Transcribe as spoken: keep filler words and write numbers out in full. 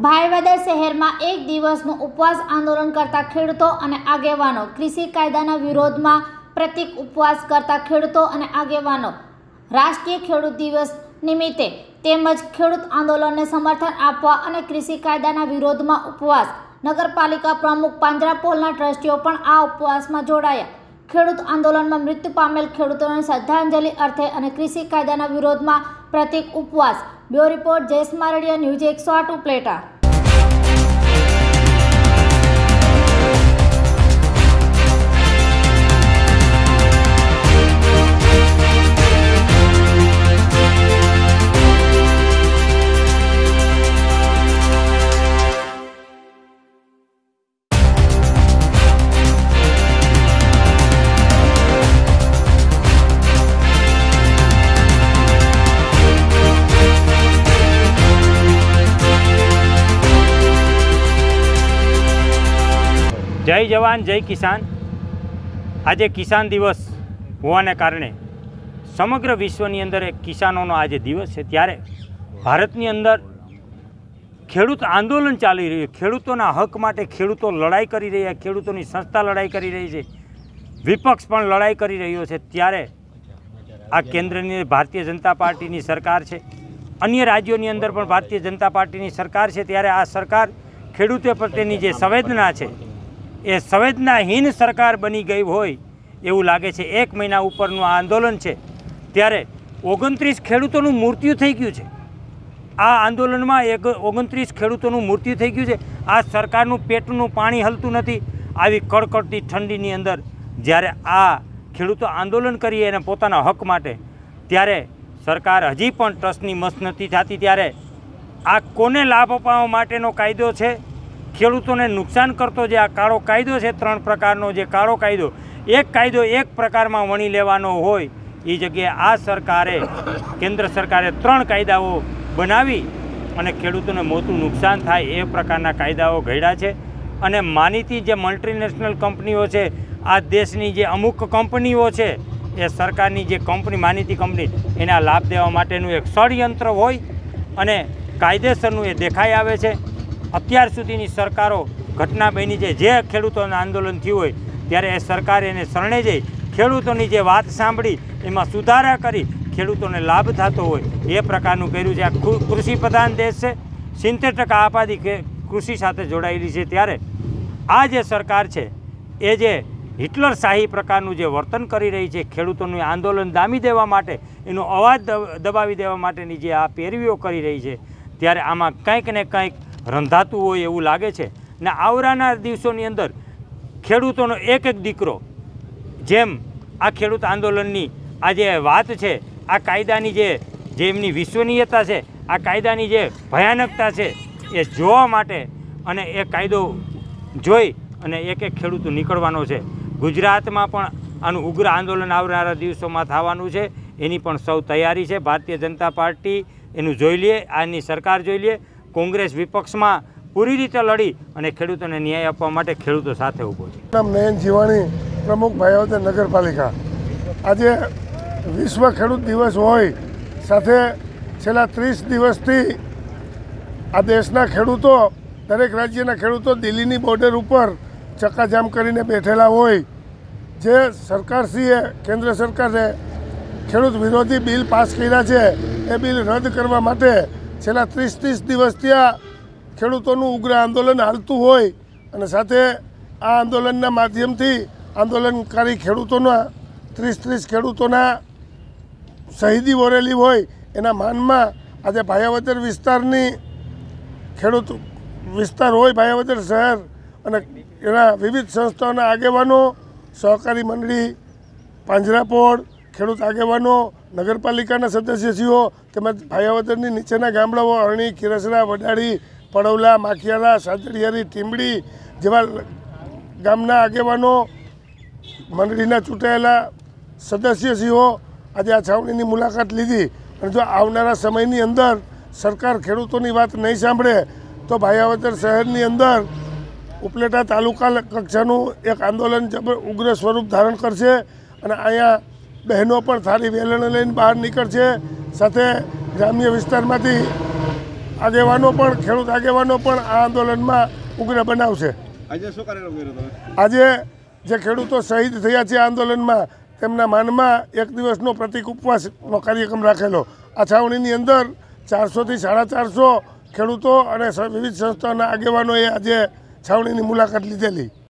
ભાયાવદર શહેરમાં એક દિવસનું ઉપવાસ આંદોલન કરતા ખેડૂતો અને આગેવાનો, કૃષિ કાયદાના વિરોધમાં પ્રતિક ઉપવાસ કરતા ખેડૂતો અને આગેવાનો રાષ્ટ્રીય ખેડૂત દિવસ નિમિત્તે તેમજ ખેડૂત આંદોલનને સમર્થન આપવા અને કૃષિ કાયદાના વિરોધમાં ઉપવાસ. નગરપાલિકા પ્રમુખ પાંજરાપોલના ટ્રસ્ટીઓ પણ આ ઉપવાસમાં જોડાયા. ખેડૂત આંદોલનમાં મૃત્યુ પામેલ ખેડૂતોને શ્રદ્ધાંજલિ અર્થે અને કૃષિ કાયદાના વિરોધમાં પ્રતિક ઉપવાસ. Bureau report Jayesh Mardiya, news એકસો આઠ ઉપલેટા. જય જવાન જય કિસાન. આજે કિસાન દિવસ હોવાને કારણે સમગ્ર વિશ્વની અંદર એક કિસાનોનો આજે દિવસ છે. ત્યારે ભારતની અંદર ખેડૂત આંદોલન ચાલી રહ્યું, ખેડૂતોના હક માટે ખેડૂતો લડાઈ કરી રહ્યા, ખેડૂતોની સંસ્થા લડાઈ કરી રહી છે, વિપક્ષ પણ લડાઈ કરી રહ્યો છે. ત્યારે આ કેન્દ્રની ભારતીય જનતા પાર્ટીની સરકાર છે, અન્ય રાજ્યોની અંદર પણ ભારતીય જનતા પાર્ટીની સરકાર છે. ત્યારે આ સરકાર ખેડૂતો પ્રત્યેની જે સંવેદના છે એ સંવેદનાહીન સરકાર બની ગઈ હોય એવું લાગે છે. એક મહિના ઉપરનું આ આંદોલન છે. ત્યારે ઓગણત્રીસ ખેડૂતોનું મૃત્યુ થઈ ગયું છે. આ આંદોલનમાં એક ઓગણત્રીસ ખેડૂતોનું મૃત્યુ થઈ ગયું છે. આ સરકારનું પેટનું પાણી હલતું નથી. આવી કડકડતી ઠંડીની અંદર જ્યારે આ ખેડૂતો આંદોલન કરીએ અને પોતાના હક માટે, ત્યારે સરકાર હજી પણ ટ્રસ્ટની મસ્ત નથી થતી. ત્યારે આ કોને લાભ અપાવવા માટેનો કાયદો છે? ખેડૂતોને નુકસાન કરતો જે આ કાળો કાયદો છે, ત્રણ પ્રકારનો જે કાળો કાયદો, એક કાયદો એક પ્રકારમાં વણી લેવાનો હોય એ જગ્યાએ આ સરકારે, કેન્દ્ર સરકારે ત્રણ કાયદાઓ બનાવી અને ખેડૂતોને મોટું નુકસાન થાય એ પ્રકારના કાયદાઓ ઘડ્યા છે. અને માનીતી જે મલ્ટીનેશનલ કંપનીઓ છે, આ દેશની જે અમુક કંપનીઓ છે, એ સરકારની જે કંપની માનીતી કંપની, એના લાભ દેવા માટેનું એક ષડયંત્ર હોય અને કાયદેસરનું એ દેખાઈ આવે છે. અત્યાર સુધીની સરકારો ઘટના બની છે, જે ખેડૂતોનું આંદોલન થયું હોય ત્યારે એ સરકારે એને શરણે જઈ ખેડૂતોની જે વાત સાંભળી એમાં સુધારા કરી ખેડૂતોને લાભ થતો હોય એ પ્રકારનું કર્યું છે. આ કૃષિ પ્રધાન દેશ છે, સિત્તેર ટકા આબાદી કૃષિ સાથે જોડાયેલી છે. ત્યારે આ જે સરકાર છે એ જે હિટલર શાહી પ્રકારનું જે વર્તન કરી રહી છે, ખેડૂતોનું આંદોલન દામી દેવા માટે, એનો અવાજ દબાવી દેવા માટેની જે આ પેરવીઓ કરી રહી છે, ત્યારે આમાં કંઈક ને કંઈક રંધાતું હોય એવું લાગે છે. ને આવનારા દિવસોની અંદર ખેડૂતોનો એક એક દીકરો, જેમ આ ખેડૂત આંદોલનની આ જે વાત છે, આ કાયદાની જે જે એમની વિશ્વનીયતા છે, આ કાયદાની જે ભયાનકતા છે, એ જોવા માટે અને એ કાયદો જોઈ અને એક એક ખેડૂતો નીકળવાનો છે. ગુજરાતમાં પણ આનું ઉગ્ર આંદોલન આવનારા દિવસોમાં થવાનું છે. એની પણ સૌ તૈયારી છે. ભારતીય જનતા પાર્ટી એનું જોઈ લે, આની સરકાર જોઈ લે. કોંગ્રેસ વિપક્ષમાં પૂરી રીતે લડી અને ખેડૂતોને ન્યાય આપવા માટે ખેડૂતો સાથે ઊભો છે. નામ નયન જીવાણી, પ્રમુખ ભાયાવદર નગરપાલિકા. આજે વિશ્વ ખેડૂત દિવસ હોય સાથે છેલ્લા ત્રીસ દિવસથી આ દેશના ખેડૂતો, દરેક રાજ્યના ખેડૂતો દિલ્હીની બોર્ડર ઉપર ચક્કાજામ કરીને બેઠેલા હોય. જે સરકારશ્રીએ, કેન્દ્ર સરકારે ખેડૂત વિરોધી બિલ પાસ કર્યા છે, એ બિલ રદ કરવા માટે છેલ્લા ત્રીસ ત્રીસ દિવસથી આ ખેડૂતોનું ઉગ્ર આંદોલન હાલતું હોય અને સાથે આ આંદોલનના માધ્યમથી આંદોલનકારી ખેડૂતોના ત્રીસ ત્રીસ ખેડૂતોના શહીદી વરેલી હોય એના માનમાં આજે ભાયાવદર વિસ્તારની ખેડૂત વિસ્તાર હોય, ભાયાવદર શહેર અને એના વિવિધ સંસ્થાઓના આગેવાનો, સહકારી મંડળી, પાંજરાપોળ, ખેડૂત આગેવાનો, નગરપાલિકાના સદસ્યશ્રીઓ તેમજ ભાયાવદરની નીચેના ગામડાઓ અરણી, કિરસરા, વડાળી, પડવલા, માખિયારા, સાજડિયારી, ટીમડી જેવા ગામના આગેવાનો, મંડળીના ચૂંટાયેલા સદસ્યશ્રીઓ આજે આ છાવણીની મુલાકાત લીધી. અને જો આવનારા સમયની અંદર સરકાર ખેડૂતોની વાત નહીં સાંભળે તો ભાયાવદર શહેરની અંદર ઉપલેટા તાલુકા કક્ષાનું એક આંદોલન જબર ઉગ્ર સ્વરૂપ ધારણ કરશે. અને અહીંયા બહેનો પણ થાળી વેલણ લઈને બહાર નીકળશે. સાથે ગ્રામ્ય વિસ્તારમાંથી આગેવાનો પણ ખેડૂત આગેવાનો પણ આ આંદોલનમાં ઉગ્ર બનાવશે. આજે શું કાર્યક્રમ કર્યો તમે? આજે જે ખેડૂતો શહીદ થયા છે આંદોલનમાં તેમના માનમાં એક દિવસનો પ્રતિક ઉપવાસનો કાર્યક્રમ રાખેલો. આ છાવણીની અંદર ચારસોથી સાડા ચારસો ખેડૂતો અને વિવિધ સંસ્થાના આગેવાનોએ આજે છાવણીની મુલાકાત લીધેલી.